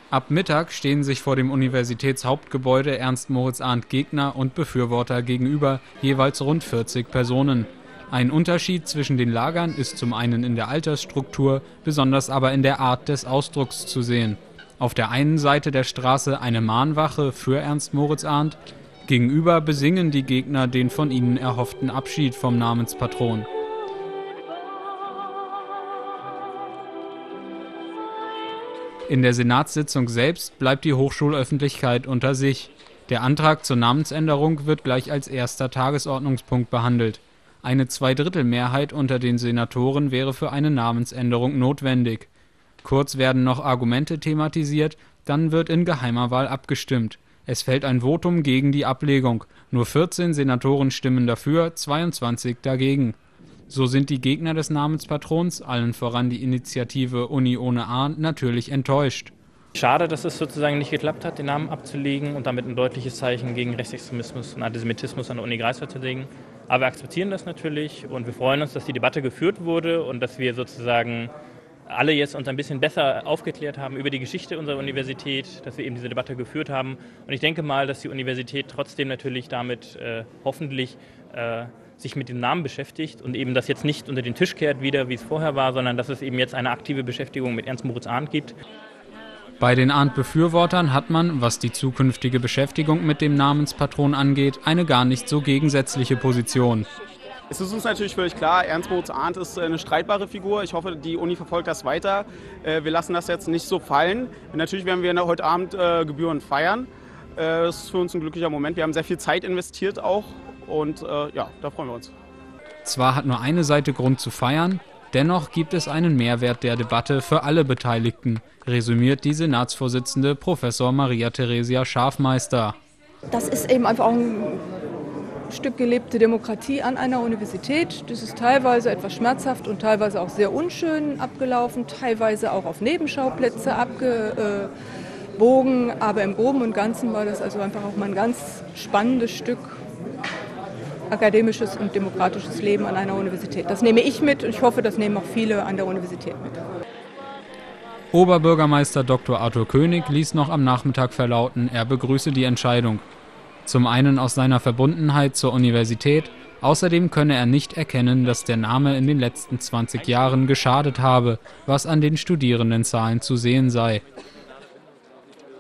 Ab Mittag stehen sich vor dem Universitätshauptgebäude Ernst-Moritz-Arndt Gegner und Befürworter gegenüber, jeweils rund 40 Personen. Ein Unterschied zwischen den Lagern ist zum einen in der Altersstruktur, besonders aber in der Art des Ausdrucks zu sehen. Auf der einen Seite der Straße eine Mahnwache für Ernst Moritz Arndt, gegenüber besingen die Gegner den von ihnen erhofften Abschied vom Namenspatron. In der Senatssitzung selbst bleibt die Hochschulöffentlichkeit unter sich. Der Antrag zur Namensänderung wird gleich als erster Tagesordnungspunkt behandelt. Eine Zweidrittelmehrheit unter den Senatoren wäre für eine Namensänderung notwendig. Kurz werden noch Argumente thematisiert, dann wird in geheimer Wahl abgestimmt. Es fällt ein Votum gegen die Ablegung. Nur 14 Senatoren stimmen dafür, 22 dagegen. So sind die Gegner des Namenspatrons, allen voran die Initiative Uni ohne Arndt, natürlich enttäuscht. Schade, dass es sozusagen nicht geklappt hat, den Namen abzulegen und damit ein deutliches Zeichen gegen Rechtsextremismus und Antisemitismus an der Uni Greifswald zu legen. Aber wir akzeptieren das natürlich und wir freuen uns, dass die Debatte geführt wurde und dass wir sozusagen alle jetzt uns ein bisschen besser aufgeklärt haben über die Geschichte unserer Universität, dass wir eben diese Debatte geführt haben. Und ich denke mal, dass die Universität trotzdem natürlich damit hoffentlich sich mit dem Namen beschäftigt und eben das jetzt nicht unter den Tisch kehrt wieder, wie es vorher war, sondern dass es eben jetzt eine aktive Beschäftigung mit Ernst Moritz Arndt gibt. Bei den Arndt-Befürwortern hat man, was die zukünftige Beschäftigung mit dem Namenspatron angeht, eine gar nicht so gegensätzliche Position. Es ist uns natürlich völlig klar, Ernst Moritz Arndt ist eine streitbare Figur. Ich hoffe, die Uni verfolgt das weiter. Wir lassen das jetzt nicht so fallen. Natürlich werden wir heute Abend gebührend feiern. Das ist für uns ein glücklicher Moment. Wir haben sehr viel Zeit investiert auch und ja, da freuen wir uns. Zwar hat nur eine Seite Grund zu feiern, dennoch gibt es einen Mehrwert der Debatte für alle Beteiligten, resümiert die Senatsvorsitzende Professor Maria Theresia Schafmeister. Das ist eben einfach auch ein Stück gelebte Demokratie an einer Universität. Das ist teilweise etwas schmerzhaft und teilweise auch sehr unschön abgelaufen, teilweise auch auf Nebenschauplätze abgebogen. Aber im Groben und Ganzen war das also einfach auch mal ein ganz spannendes Stück akademisches und demokratisches Leben an einer Universität. Das nehme ich mit und ich hoffe, das nehmen auch viele an der Universität mit. Oberbürgermeister Dr. Arthur König ließ noch am Nachmittag verlauten, er begrüße die Entscheidung. Zum einen aus seiner Verbundenheit zur Universität, außerdem könne er nicht erkennen, dass der Name in den letzten 20 Jahren geschadet habe, was an den Studierendenzahlen zu sehen sei.